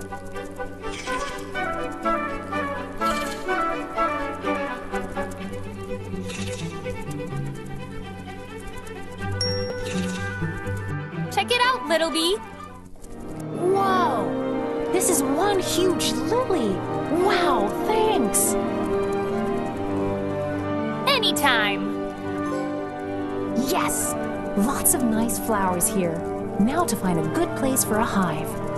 Check it out, little bee. Whoa! This is one huge lily. Wow, thanks. Anytime. Yes! Lots of nice flowers here. Now to find a good place for a hive.